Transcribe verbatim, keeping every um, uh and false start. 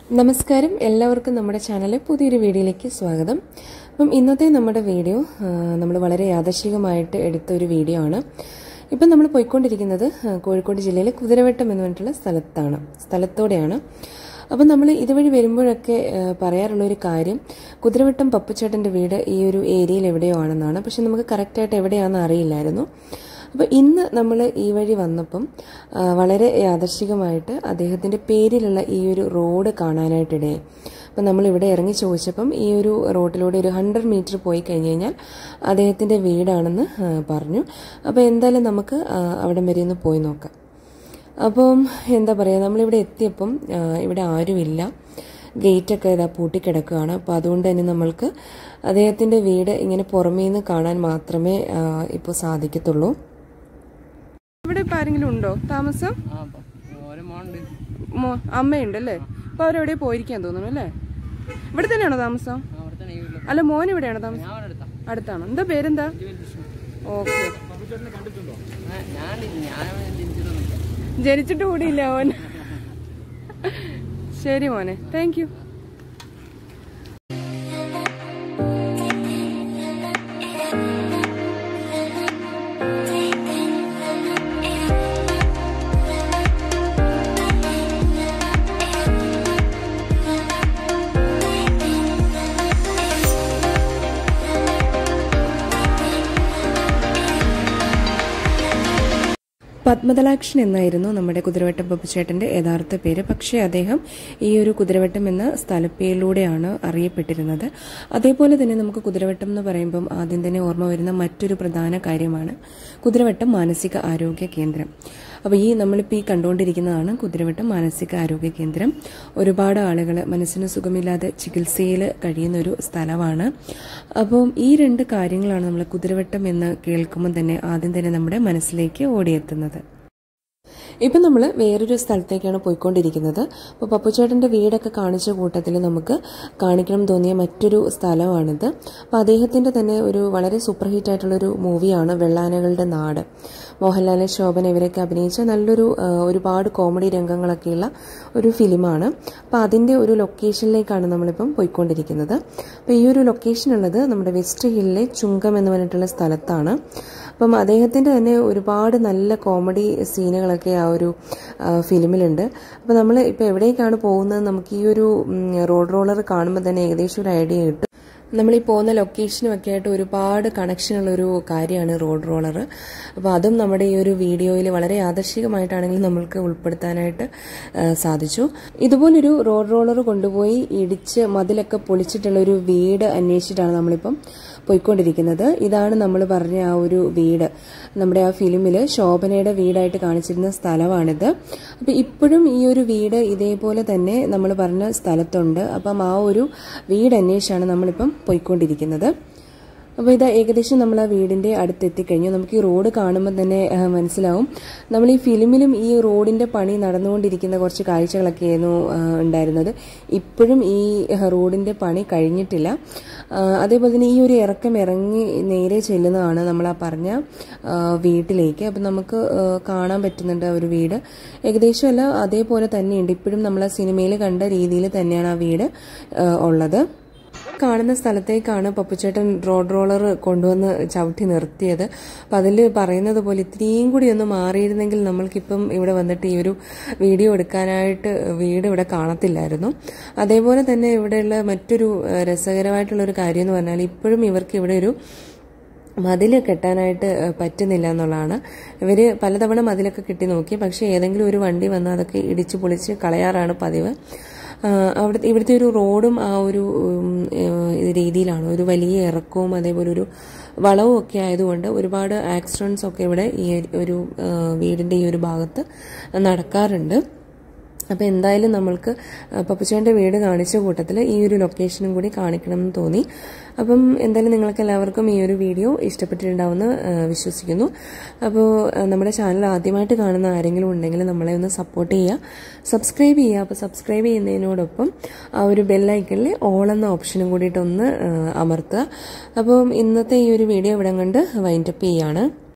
നമസ്കാരം എല്ലാവർക്കും നമ്മുടെ ചാനലിലെ പുതിയൊരു വീഡിയോയിലേക്ക് സ്വാഗതം. അപ്പം ഇന്നത്തെ നമ്മുടെ വീഡിയോ നമ്മൾ വളരെ യാദൃശ്ചികമായിട്ട് എടുത്ത ഒരു വീഡിയോ ആണ്. ഇപ്പം നമ്മൾ പോയിക്കൊണ്ടിരിക്കുന്നത് കോഴിക്കോട് ജില്ലയിലെ കുതിരവട്ടം എന്ന് പറഞ്ഞിട്ടുള്ള സ്ഥലത്താണ് സ്ഥലത്തോടെയാണ് അപ്പം നമ്മൾ ഇതുവഴി വരുമ്പോഴൊക്കെ പറയാറുള്ള ഒരു കാര്യം കുതിരവട്ടം പപ്പുച്ചേട്ടൻ്റെ വീട് ഈ ഒരു ഏരിയയിൽ എവിടെയോ ആണെന്നാണ്. പക്ഷെ നമുക്ക് കറക്റ്റായിട്ട് എവിടെയാണെന്ന് അറിയില്ലായിരുന്നു. അപ്പോൾ ഇന്ന് നമ്മൾ ഈ വഴി വന്നപ്പം വളരെ യാദൃശ്ചികമായിട്ട് അദ്ദേഹത്തിൻ്റെ പേരിലുള്ള ഈ ഒരു റോഡ് കാണാനായിട്ടിടയായി. അപ്പം നമ്മളിവിടെ ഇറങ്ങി ചോദിച്ചപ്പം ഈ ഒരു റോഡിലൂടെ ഒരു ഹൺഡ്രഡ് മീറ്റർ പോയി കഴിഞ്ഞ് കഴിഞ്ഞാൽ അദ്ദേഹത്തിൻ്റെ വീടാണെന്ന് പറഞ്ഞു. അപ്പോൾ എന്തായാലും നമുക്ക് അവിടം വരെ ഒന്ന് പോയി നോക്കാം. അപ്പം എന്താ പറയുക, നമ്മളിവിടെ എത്തിയപ്പം ഇവിടെ ആരുമില്ല, ഗേറ്റൊക്കെ ഇതാ പൂട്ടിക്കിടക്കുകയാണ്. അപ്പോൾ അതുകൊണ്ട് തന്നെ നമ്മൾക്ക് അദ്ദേഹത്തിൻ്റെ വീട് ഇങ്ങനെ പുറമേ നിന്ന് കാണാൻ മാത്രമേ ഇപ്പോൾ സാധിക്കത്തുള്ളൂ. ഇവിടെ ഇപ്പം ആരെങ്കിലും ഉണ്ടോ താമസം? അമ്മയുണ്ടല്ലേ? അപ്പോൾ അവരെവിടെ പോയിരിക്കാൻ തോന്നുന്നു അല്ലേ? ഇവിടെ തന്നെയാണോ താമസം? അല്ല, മോൻ ഇവിടെയാണോ താമസം? അടുത്താണോ? എന്താ പേരെന്താ? ഓക്കെ. ജനിച്ചിട്ട് കൂടിയില്ല മോൻ. ശരി മോനെ, താങ്ക് യു. പദ്മദലാക്ഷൻ എന്നായിരുന്നു നമ്മുടെ കുതിരവട്ടം പപ്പുച്ചേട്ടൻ്റെ യഥാർത്ഥ പേര്. പക്ഷേ അദ്ദേഹം ഈ ഒരു കുതിരവട്ടം എന്ന സ്ഥലപ്പേരിലൂടെയാണ് അറിയപ്പെട്ടിരുന്നത്. അതേപോലെ തന്നെ നമുക്ക് കുതിരവട്ടം എന്ന് പറയുമ്പം ആദ്യം തന്നെ ഓർമ്മ വരുന്ന മറ്റൊരു പ്രധാന കാര്യമാണ് കുതിരവട്ടം മാനസിക ആരോഗ്യ കേന്ദ്രം. അപ്പോൾ ഈ നമ്മളിപ്പോൾ ഈ കണ്ടുകൊണ്ടിരിക്കുന്നതാണ് കുതിരവട്ടം മാനസിക ആരോഗ്യ കേന്ദ്രം. ഒരുപാട് ആളുകൾ മനസ്സിന് സുഖമില്ലാതെ ചികിത്സയിൽ കഴിയുന്ന ഒരു സ്ഥലമാണ്. അപ്പം ഈ രണ്ട് കാര്യങ്ങളാണ് നമ്മൾ കുതിരവട്ടം എന്ന് കേൾക്കുമ്പോൾ തന്നെ ആദ്യം തന്നെ നമ്മുടെ മനസ്സിലേക്ക് ഓടിയെത്തുന്നത്. ഇപ്പം നമ്മൾ വേറൊരു സ്ഥലത്തേക്കാണ് പോയിക്കൊണ്ടിരിക്കുന്നത്. അപ്പോൾ പപ്പുച്ചേട്ടൻ്റെ വീടൊക്കെ കാണിച്ച കൂട്ടത്തിൽ നമുക്ക് കാണിക്കണം തോന്നിയ മറ്റൊരു സ്ഥലമാണിത്. അപ്പോൾ അദ്ദേഹത്തിൻ്റെ തന്നെ ഒരു വളരെ സൂപ്പർ ഹിറ്റ് ആയിട്ടുള്ളൊരു മൂവിയാണ് വെള്ളാനകളുടെ നാട്. മോഹൻലാൽ, ശോഭന ഇവരൊക്കെ അഭിനയിച്ച നല്ലൊരു ഒരുപാട് കോമഡി രംഗങ്ങളൊക്കെയുള്ള ഒരു ഫിലിമാണ്. അപ്പോൾ അതിൻ്റെ ഒരു ലൊക്കേഷനിലേക്കാണ് നമ്മളിപ്പം പോയിക്കൊണ്ടിരിക്കുന്നത്. അപ്പോൾ ഈ ഒരു ലൊക്കേഷൻ ഉള്ളത് നമ്മുടെ വെസ്റ്റ് ഹില്ലിലെ ചുങ്കം എന്ന് പറഞ്ഞിട്ടുള്ള സ്ഥലത്താണ്. അപ്പം അദ്ദേഹത്തിൻ്റെ തന്നെ ഒരുപാട് നല്ല കോമഡി സീനുകളൊക്കെ ആ ഒരു ഫിലിമിലുണ്ട്. അപ്പോൾ നമ്മൾ ഇപ്പോൾ എവിടേക്കാണ് പോകുന്നത് നമുക്ക് ഈ ഒരു റോഡ് റോളർ കാണുമ്പോൾ തന്നെ ഏകദേശം ഒരു ഐഡിയ കിട്ടും. നമ്മളീ പോകുന്ന ലൊക്കേഷനും ഒക്കെ ആയിട്ട് ഒരുപാട് കണക്ഷനുള്ളൊരു കാര്യമാണ് റോഡ് റോളർ. അപ്പോൾ അതും നമ്മുടെ ഈ ഒരു വീഡിയോയിൽ വളരെ യാദൃശ്ചികമായിട്ടാണെങ്കിൽ നമ്മൾക്ക് ഉൾപ്പെടുത്താനായിട്ട് സാധിച്ചു. ഇതുപോലൊരു റോഡ് റോളർ കൊണ്ടുപോയി ഇടിച്ച് മതിലൊക്കെ പൊളിച്ചിട്ടുള്ളൊരു വീട് അന്വേഷിച്ചിട്ടാണ് നമ്മളിപ്പം പോയിക്കൊണ്ടിരിക്കുന്നത്. ഇതാണ് നമ്മൾ പറഞ്ഞ ആ ഒരു വീട്, നമ്മുടെ ആ ഫിലിമിൽ ശോഭനയുടെ വീടായിട്ട് കാണിച്ചിരുന്ന സ്ഥലമാണിത്. അപ്പോൾ ഇപ്പോഴും ഈ ഒരു വീട് ഇതേപോലെ തന്നെ നമ്മൾ പറഞ്ഞ സ്ഥലത്തുണ്ട്. അപ്പം ആ ഒരു വീട് അന്വേഷിച്ചാണ് നമ്മളിപ്പം പോയിക്കൊണ്ടിരിക്കുന്നത്. അപ്പോൾ ഇത് ഏകദേശം നമ്മൾ ആ വീടിൻ്റെ അടുത്തെത്തിക്കഴിഞ്ഞു. നമുക്ക് ഈ റോഡ് കാണുമ്പോൾ തന്നെ മനസ്സിലാവും. നമ്മൾ ഈ ഫിലിമിലും ഈ റോഡിൻ്റെ പണി നടന്നുകൊണ്ടിരിക്കുന്ന കുറച്ച് കാഴ്ചകളൊക്കെയായിരുന്നു ഉണ്ടായിരുന്നത്. ഇപ്പോഴും ഈ റോഡിൻ്റെ പണി കഴിഞ്ഞിട്ടില്ല. അതേപോലെ തന്നെ ഈ ഒരു ഇറക്കം ഇറങ്ങി നേരെ ചെല്ലുന്നതാണ് നമ്മൾ ആ പറഞ്ഞ വീട്ടിലേക്ക്. അപ്പം നമുക്ക് കാണാൻ പറ്റുന്നുണ്ട് ആ ഒരു വീട് ഏകദേശം അല്ല അതേപോലെ തന്നെയുണ്ട്. ഇപ്പോഴും നമ്മൾ ആ സിനിമയിൽ കണ്ട രീതിയിൽ തന്നെയാണ് ആ വീട് ഉള്ളത്. കാണുന്ന സ്ഥലത്തേക്കാണ് പപ്പുച്ചേട്ടൻ റോഡ് റോളർ കൊണ്ടുവന്ന് ചവിട്ടി നിർത്തിയത്. അപ്പം അതിൽ പറയുന്നത് പോലെ ഇത്രയും കൂടി ഒന്ന് മാറിയിരുന്നെങ്കിൽ നമ്മൾക്കിപ്പം ഇവിടെ വന്നിട്ട് ഈ ഒരു വീഡിയോ എടുക്കാനായിട്ട് വീട് ഇവിടെ കാണത്തില്ലായിരുന്നു. അതേപോലെ തന്നെ ഇവിടെയുള്ള മറ്റൊരു രസകരമായിട്ടുള്ളൊരു കാര്യം എന്ന് പറഞ്ഞാൽ ഇപ്പോഴും ഇവർക്ക് ഇവിടെ ഒരു മതിൽ കെട്ടാനായിട്ട് പറ്റുന്നില്ല എന്നുള്ളതാണ്. ഇവർ പലതവണ മതിലൊക്കെ കെട്ടി നോക്കി, പക്ഷേ ഏതെങ്കിലും ഒരു വണ്ടി വന്ന് അതൊക്കെ ഇടിച്ച് പൊളിച്ച് കളയാറാണ് പതിവ്. അവിടെ ഇവിടുത്തെ ഒരു റോഡും ആ ഒരു രീതിയിലാണ്, ഒരു വലിയ ഇറക്കവും അതേപോലെ ഒരു വളവും ഒക്കെ ആയതുകൊണ്ട് ഒരുപാട് ആക്സിഡൻസ് ഒക്കെ ഇവിടെ ഈ ഒരു വീടിൻ്റെ ഈ ഒരു ഭാഗത്ത് നടക്കാറുണ്ട്. അപ്പോൾ എന്തായാലും നമ്മൾക്ക് പപ്പുച്ചേട്ടൻ്റെ വീട് കാണിച്ച കൂട്ടത്തിൽ ഈ ഒരു ലൊക്കേഷനും കൂടി കാണിക്കണം എന്ന് തോന്നി. അപ്പം എന്തായാലും നിങ്ങൾക്ക് എല്ലാവർക്കും ഈ ഒരു വീഡിയോ ഇഷ്ടപ്പെട്ടിട്ടുണ്ടാവുമെന്ന് വിശ്വസിക്കുന്നു. അപ്പോൾ നമ്മുടെ ചാനൽ ആദ്യമായിട്ട് കാണുന്ന ആരെങ്കിലും ഉണ്ടെങ്കിൽ നമ്മളെ ഒന്ന് സപ്പോർട്ട് ചെയ്യുക, സബ്സ്ക്രൈബ് ചെയ്യുക. അപ്പോൾ സബ്സ്ക്രൈബ് ചെയ്യുന്നതിനോടൊപ്പം ആ ഒരു ബെല്ലൈക്കണിൽ ഓൾ എന്ന ഓപ്ഷനും കൂടിയിട്ടൊന്ന് അമർത്തുക. അപ്പം ഇന്നത്തെ ഈ ഒരു വീഡിയോ ഇവിടെ കണ്ട് വൈൻഡപ്പ് ചെയ്യുകയാണ്.